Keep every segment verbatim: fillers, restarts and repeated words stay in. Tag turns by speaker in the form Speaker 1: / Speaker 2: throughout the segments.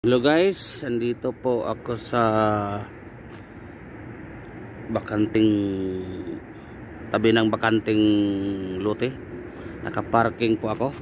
Speaker 1: Hello guys, andito po ako sa bakanting tabi ng bakanting lote. Nakaparking po ako.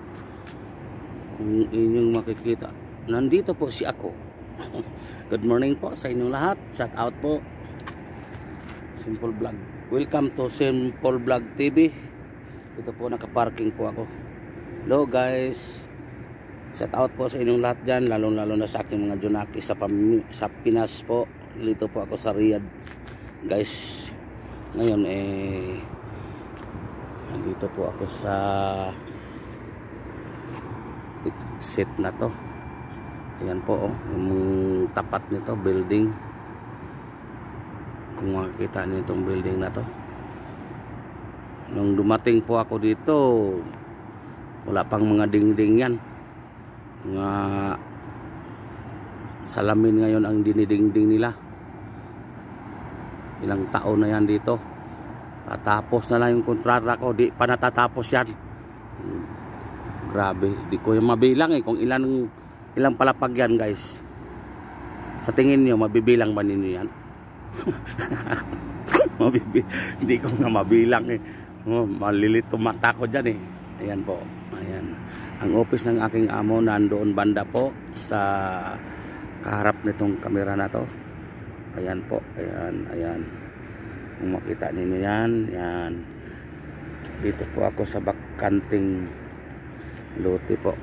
Speaker 1: Ang inyong makikita, nandito po si ako. Good morning po sa inyong lahat. Shout out po Simple Vlog. Welcome to Simple Vlog T V. Ito po, nakaparking po ako. Hello guys, shout out po sa inyong lahat dyan, lalo lalo na sa aking mga Junaki sa, sa Pinas po. Dito po ako sa Riyadh guys. Ngayon eh nandito po ako sa exit na to. Ayan po oh, yung tapat nito building. Kung makikita niyo itong building na to, nung dumating po ako dito wala pang mga dingding yan. Mga salamin ngayon ang dinidingding nila. Ilang taon na yan dito. At tapos na lang yung kontrata ko, di pa natatapos yan. Hmm, grabe, di ko yung mabilang eh kung ilan ilang palapag yan guys. Sa tingin niyo mabibilang ba ninyo yan? Mabibilang, hindi ko nga mabilang eh. Oh, malilito mata ko dyan eh. Ayan po, ayan. Ang office ng aking amo nandoon banda po sa kaharap nitong kamera na to. Ayan po, ayan, ayan. Kung makita ninyo yan, yan. Dito po ako sa bakanting lote po.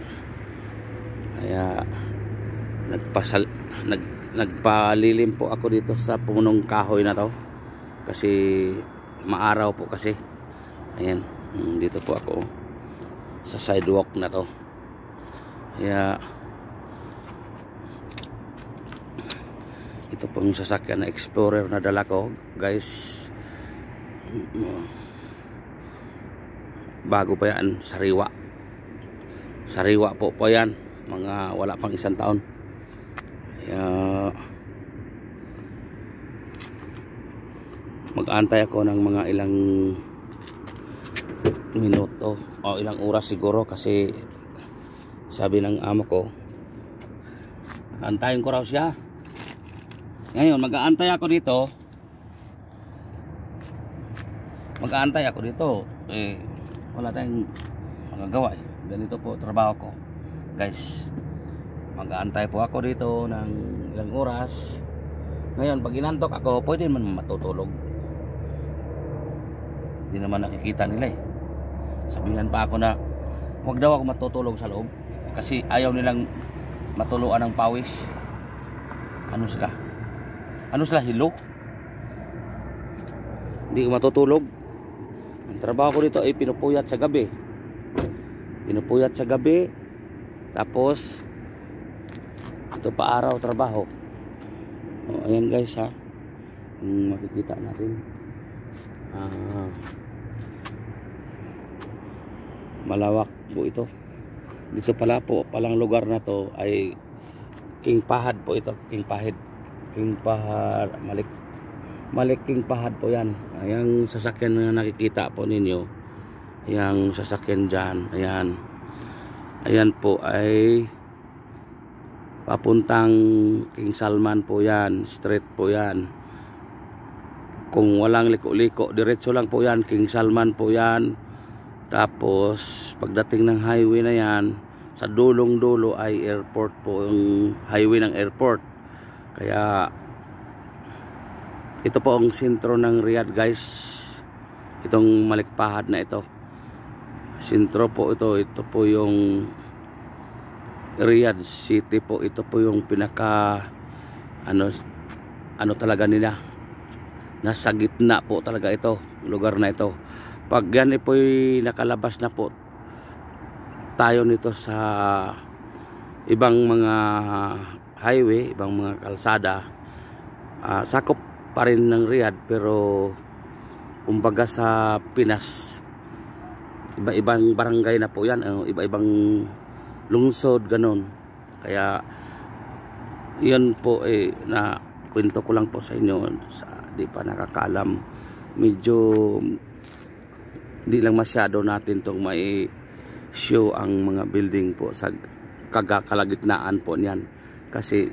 Speaker 1: Kaya nagpasal, nag, nagpalilim po ako dito sa punong kahoy na to. Kasi maaraw po kasi. Ayan, dito po ako sa sidewalk na to. Kaya ito pong sasakyan na Explorer na dala ko guys. Bago pa yan, sariwa sariwa po po yan, mga wala pang isang taon. Kaya mag-aantay ako ng mga ilang minuto o ilang oras siguro, kasi sabi ng amo ko antayin ko raw siya. Ngayon mag-aantay ako dito mag-aantay ako dito eh wala tayong magagawa eh. Ganito po trabaho ko guys. Mag-aantay po ako dito ng ilang oras. Ngayon pag inantok ako, pwede man matutulog. Hindi naman nakikita nila eh. Sabihan pa ako na huwag daw ako matutulog sa loob kasi ayaw nilang matuluan ng pawis. Ano sila? Ano sila? Hilo? Hindi ko matutulog. Ang trabaho ko dito ay pinupuyat sa gabi. Pinupuyat sa gabi. Tapos ito pa araw trabaho. O, ayan guys ha. Yung makikita natin. Ah, malawak po ito. Dito pala po, palang lugar na to ay King Fahad po ito. King Fahad. King Fahad. Malik. Malik King Fahad po yan. Ayan sasakyan na nakikita po ninyo. Ayan sasakyan dyan. Ayan. Ayan po ay papuntang King Salman po yan. Street po yan. Kung walang liko-liko, diretso lang po yan. King Salman po yan. Tapos pagdating ng highway na yan, sa dulong-dulo ay airport po, yung highway ng airport. Kaya ito po ang sentro ng Riyadh guys. Itong Malik Fahad na ito, sentro po ito. Ito po yung Riyadh City po. Ito po yung pinaka ano ano talaga nila, nasa gitna po talaga ito, lugar na ito. Pag yan po ay nakalabas na po tayo nito sa ibang mga highway, ibang mga kalsada, uh, sakop pa rin ng Riyadh, pero kumbaga sa Pinas iba-ibang barangay na po yan, uh, iba-ibang lungsod ganon. Kaya yan po eh, na kwento ko lang po sa inyo sa di pa nakakaalam. Medyo hindi lang masyado natin tong may show ang mga building po sa kalagitnaan po niyan. Kasi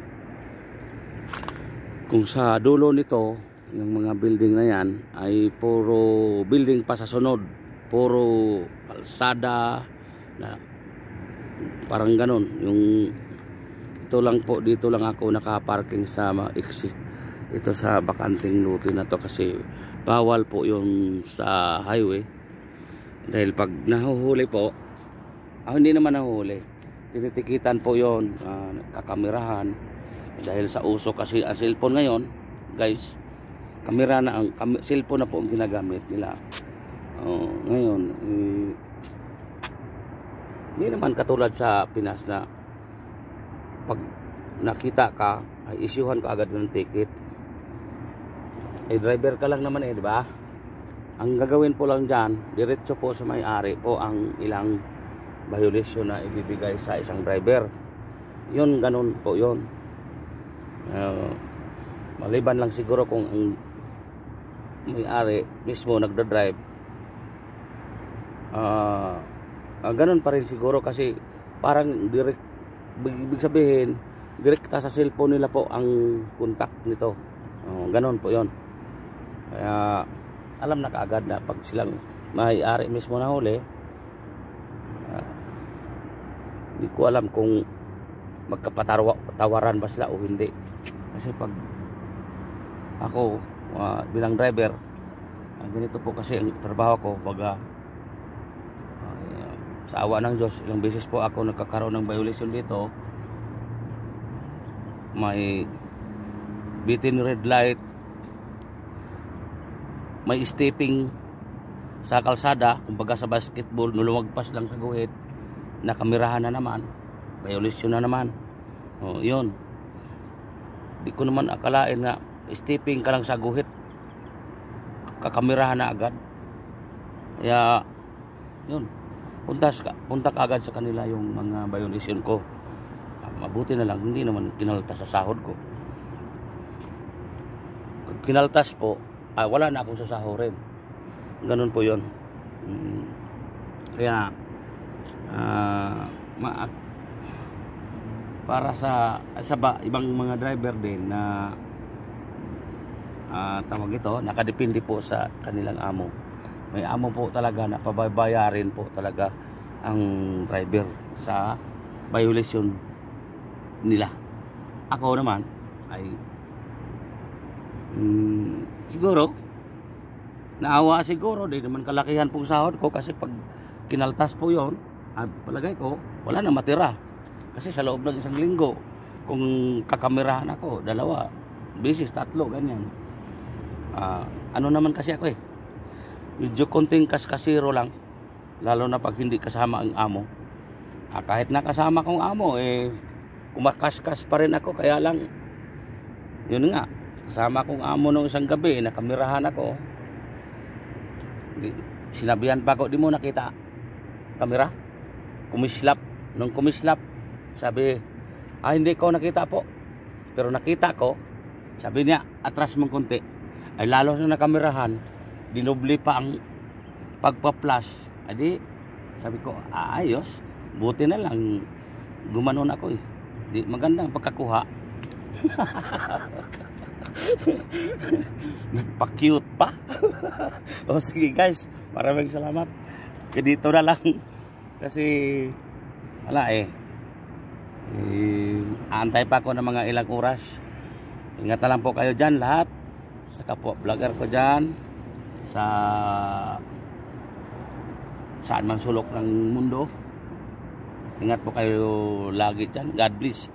Speaker 1: kung sa dulo nito, yung mga building na yan ay puro building pa sa sunod, puro kalsada na parang ganon. Yung ito lang po, dito lang ako nakaparking sa exist ito sa bakanting lote na to, kasi bawal po yung sa highway. Dahil pag nahuhuli po, ah, hindi naman nahuhuli, tinitikitan po yon, uh, kakamerahan. Dahil sa uso kasi ang cellphone ngayon, guys, kamera na ang kam cellphone na po ang ginagamit nila. Uh, ngayon, eh, hindi naman katulad sa Pinas na pag nakita ka ay isyuhan ka agad ng ticket. Eh, driver ka lang naman eh, di ba? Ang gagawin po lang diyan, diretso po sa may-ari po ang ilang violation na ibibigay sa isang driver. Yun, ganun po yun. Uh, maliban lang siguro kung ang may-ari mismo nagdadrive, uh, uh, ganun pa rin siguro, kasi parang direct, ibig sabihin direkta sa cellphone nila po ang contact nito. Uh, ganun po yon. Kaya alam na kaagad na pag silang may-ari mismo na huli. uh, hindi ko alam kung magkapatawaran ba sila o hindi. Kasi pag ako uh, bilang driver, uh, ganito po kasi ang trabaho ko, baga uh, sa awa ng Diyos, ilang beses po ako nagkakaroon ng violation dito. May bitin red light, may stepping sa kalsada, kumbaga sa basketball, lumagpas lang sa guhit, nakamirahan na naman, violation na naman. O, yun. Di ko naman akalain na stepping ka lang sa guhit, kakamirahan na agad. Kaya, yun. Punta, punta ka agad sa kanila yung mga violation ko. Mabuti na lang, hindi naman kinaltas sa sahod ko. Kung kinaltas po, ay wala na akong sasahurin. Ganun po yun. Hmm. Kaya, uh, ma para sa, sa ba, ibang mga driver din na uh, tawag ito, nakadepende po sa kanilang amo. May amo po talaga na pababayarin po talaga ang driver sa violation nila. Ako naman ay mm, siguro naawa siguro, di naman kalakihan pong sahod ko, kasi pag kinaltas po yon, ah, palagay ko wala na matira. Kasi sa loob ng isang linggo, kung kakamerahan ako, dalawa, bisis, tatlo, ganyan. Uh, ano naman kasi ako eh, medyo konting kaskasiro lang, lalo na pag hindi kasama ang amo. Ah, kahit nakasama kong amo, eh, kumakaskas pa rin ako. Kaya lang, yun nga, kasama kong amo nung isang gabi, nakamirahan ako. Sinabihan pa ako, di mo nakita kamera? Kumislap. Nung kumislap, sabi, ah, hindi ko nakita po, pero nakita ko. Sabi niya, atras mong konti. Ay lalo na nakamirahan, dinubli pa ang pagpa-flash. Adi, sabi ko, ah, ayos, buti na lang gumanon ako eh. Di magandang pagkakuha. Nagpa-cute pa. O sige guys, maraming salamat. Kaya dito na lang. Kasi wala eh. eh Aantay pa ako ng mga ilang oras. Ingat na lang po kayo dyan lahat. Sa kapwa vlogger ko dyan, sa saan man sulok ng mundo. Ingat po kayo lagi dyan. God bless.